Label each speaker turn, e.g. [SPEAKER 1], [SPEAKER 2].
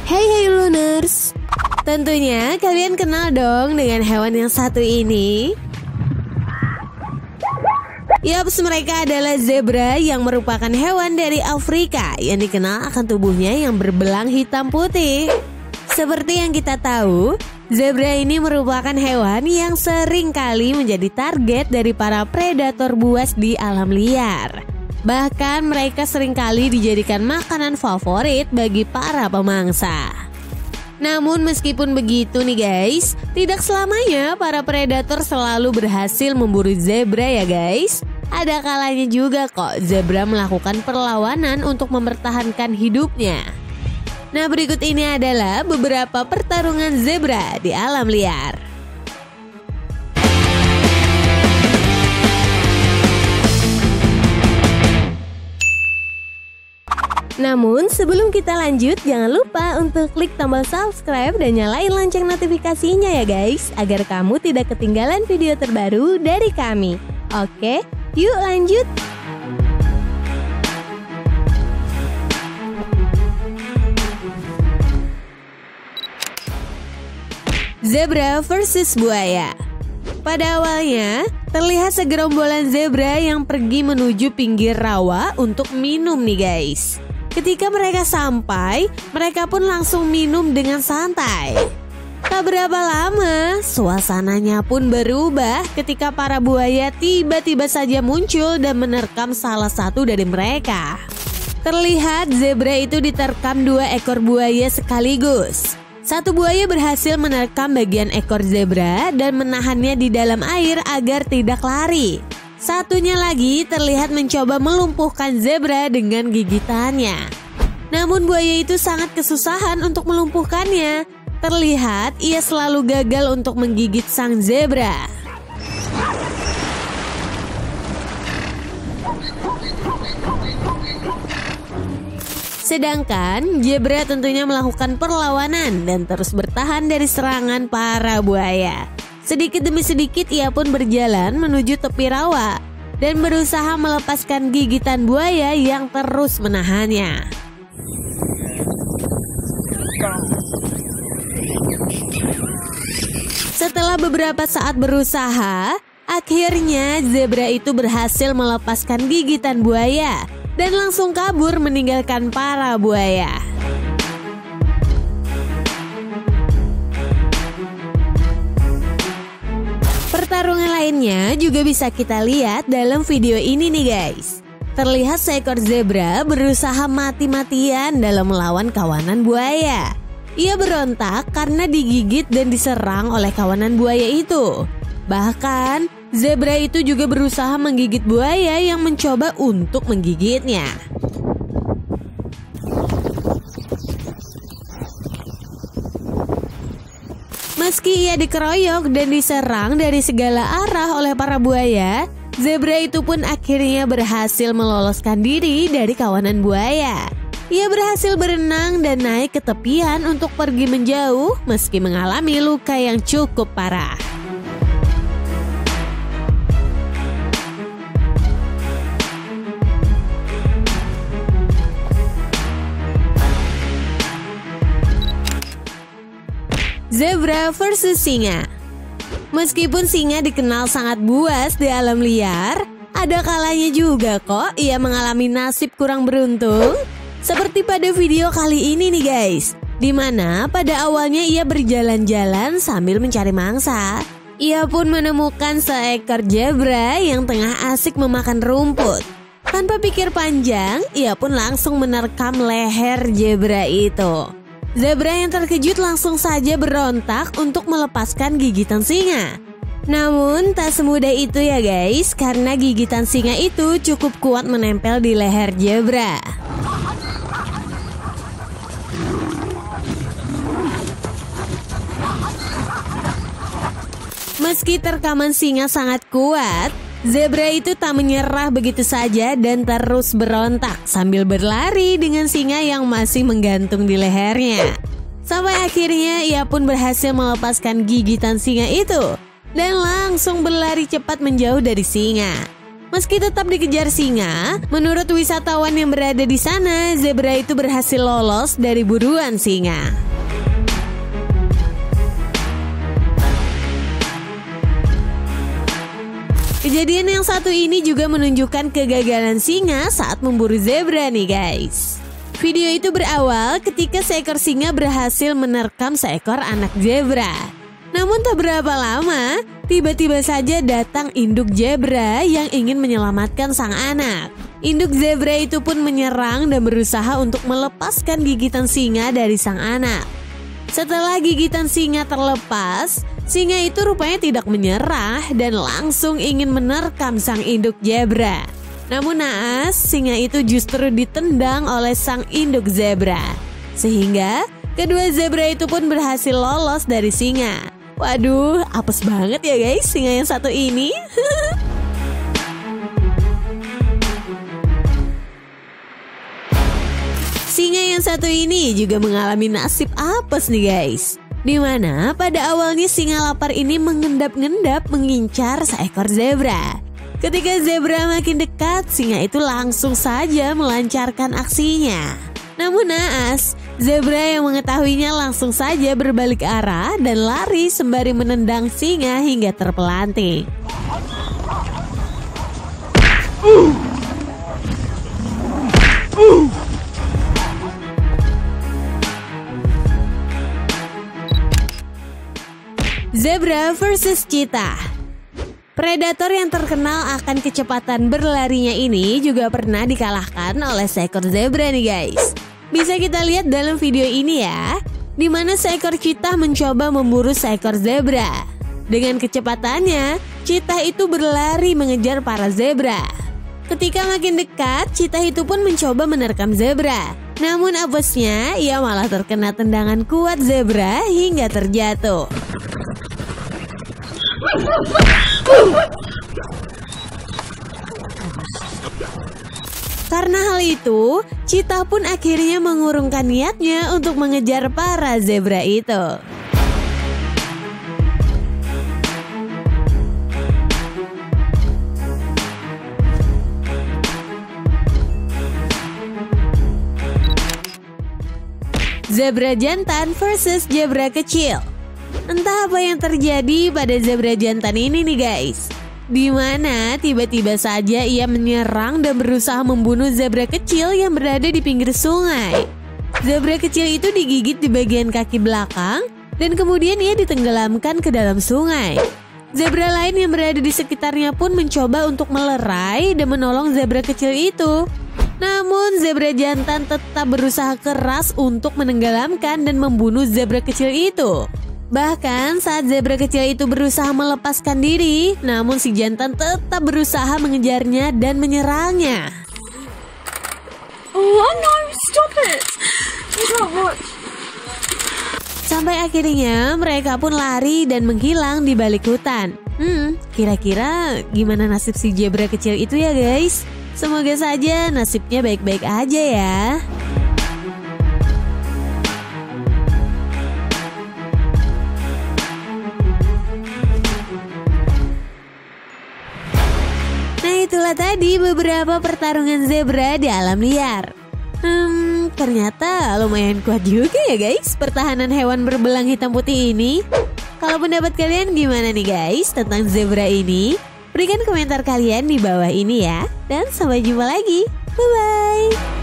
[SPEAKER 1] Hey Luners, tentunya kalian kenal dong dengan hewan yang satu ini. Yaps, mereka adalah zebra yang merupakan hewan dari Afrika yang dikenal akan tubuhnya yang berbelang hitam putih. Seperti yang kita tahu, zebra ini merupakan hewan yang sering kali menjadi target dari para predator buas di alam liar. Bahkan mereka seringkali dijadikan makanan favorit bagi para pemangsa. Namun meskipun begitu nih guys, tidak selamanya para predator selalu berhasil memburu zebra ya guys. Ada kalanya juga kok zebra melakukan perlawanan untuk mempertahankan hidupnya. Nah, berikut ini adalah beberapa pertarungan zebra di alam liar. Namun sebelum kita lanjut, jangan lupa untuk klik tombol subscribe dan nyalain lonceng notifikasinya ya guys, agar kamu tidak ketinggalan video terbaru dari kami. Oke, yuk lanjut. Zebra versus buaya. Pada awalnya, terlihat segerombolan zebra yang pergi menuju pinggir rawa untuk minum nih guys. Ketika mereka sampai, mereka pun langsung minum dengan santai. Tak berapa lama, suasananya pun berubah ketika para buaya tiba-tiba saja muncul dan menerkam salah satu dari mereka. Terlihat zebra itu diterkam 2 ekor buaya sekaligus. Satu buaya berhasil menerkam bagian ekor zebra dan menahannya di dalam air agar tidak lari. Satunya lagi terlihat mencoba melumpuhkan zebra dengan gigitannya. Namun buaya itu sangat kesusahan untuk melumpuhkannya. Terlihat ia selalu gagal untuk menggigit sang zebra. Sedangkan zebra tentunya melakukan perlawanan dan terus bertahan dari serangan para buaya. Sedikit demi sedikit ia pun berjalan menuju tepi rawa dan berusaha melepaskan gigitan buaya yang terus menahannya. Setelah beberapa saat berusaha, akhirnya zebra itu berhasil melepaskan gigitan buaya dan langsung kabur meninggalkan para buaya. Pertarungan lainnya juga bisa kita lihat dalam video ini nih guys. Terlihat seekor zebra berusaha mati-matian dalam melawan kawanan buaya. Ia berontak karena digigit dan diserang oleh kawanan buaya itu. Bahkan, zebra itu juga berusaha menggigit buaya yang mencoba untuk menggigitnya. Meski ia dikeroyok dan diserang dari segala arah oleh para buaya, zebra itu pun akhirnya berhasil meloloskan diri dari kawanan buaya. Ia berhasil berenang dan naik ke tepian untuk pergi menjauh meski mengalami luka yang cukup parah. Zebra versus singa. Meskipun singa dikenal sangat buas di alam liar, ada kalanya juga kok ia mengalami nasib kurang beruntung. Seperti pada video kali ini nih guys, di mana pada awalnya ia berjalan-jalan sambil mencari mangsa. Ia pun menemukan seekor zebra yang tengah asik memakan rumput. Tanpa pikir panjang, ia pun langsung menerkam leher zebra itu. Zebra yang terkejut langsung saja berontak untuk melepaskan gigitan singa. Namun tak semudah itu ya guys, karena gigitan singa itu cukup kuat menempel di leher zebra. Meski terkaman singa sangat kuat, zebra itu tak menyerah begitu saja dan terus berontak sambil berlari dengan singa yang masih menggantung di lehernya. Sampai akhirnya ia pun berhasil melepaskan gigitan singa itu dan langsung berlari cepat menjauh dari singa. Meski tetap dikejar singa, menurut wisatawan yang berada di sana, zebra itu berhasil lolos dari buruan singa. Kejadian yang satu ini juga menunjukkan kegagalan singa saat memburu zebra nih guys. Video itu berawal ketika seekor singa berhasil menerkam seekor anak zebra. Namun tak berapa lama, tiba-tiba saja datang induk zebra yang ingin menyelamatkan sang anak. Induk zebra itu pun menyerang dan berusaha untuk melepaskan gigitan singa dari sang anak. Setelah gigitan singa terlepas, singa itu rupanya tidak menyerah dan langsung ingin menerkam sang induk zebra. Namun naas, singa itu justru ditendang oleh sang induk zebra. Sehingga kedua zebra itu pun berhasil lolos dari singa. Waduh, apes banget ya guys singa yang satu ini. Singa yang satu ini juga mengalami nasib apes nih guys. Dimana pada awalnya singa lapar ini mengendap-endap mengincar seekor zebra. Ketika zebra makin dekat, singa itu langsung saja melancarkan aksinya. Namun naas, zebra yang mengetahuinya langsung saja berbalik arah dan lari sembari menendang singa hingga terpelanting. Zebra versus cheetah. Predator yang terkenal akan kecepatan berlarinya ini juga pernah dikalahkan oleh seekor zebra nih guys. Bisa kita lihat dalam video ini ya, di mana seekor cheetah mencoba memburu seekor zebra. Dengan kecepatannya, cheetah itu berlari mengejar para zebra. Ketika makin dekat, cheetah itu pun mencoba menerkam zebra. Namun apesnya, ia malah terkena tendangan kuat zebra hingga terjatuh. Karena hal itu, cheetah pun akhirnya mengurungkan niatnya untuk mengejar para zebra itu. Zebra jantan versus zebra kecil. Entah apa yang terjadi pada zebra jantan ini nih guys. Di mana tiba-tiba saja ia menyerang dan berusaha membunuh zebra kecil yang berada di pinggir sungai. Zebra kecil itu digigit di bagian kaki belakang dan kemudian ia ditenggelamkan ke dalam sungai. Zebra lain yang berada di sekitarnya pun mencoba untuk melerai dan menolong zebra kecil itu. Namun zebra jantan tetap berusaha keras untuk menenggelamkan dan membunuh zebra kecil itu. Bahkan saat zebra kecil itu berusaha melepaskan diri, namun si jantan tetap berusaha mengejarnya dan menyerangnya.
[SPEAKER 2] Oh no, stop it! You don't watch.
[SPEAKER 1] Sampai akhirnya mereka pun lari dan menghilang di balik hutan. Kira-kira gimana nasib si zebra kecil itu ya guys? Semoga saja nasibnya baik-baik aja ya. Itulah tadi beberapa pertarungan zebra di alam liar. Ternyata lumayan kuat juga ya guys pertahanan hewan berbelang hitam putih ini. Kalau pendapat kalian gimana nih guys tentang zebra ini? Berikan komentar kalian di bawah ini ya. Dan sampai jumpa lagi. Bye-bye.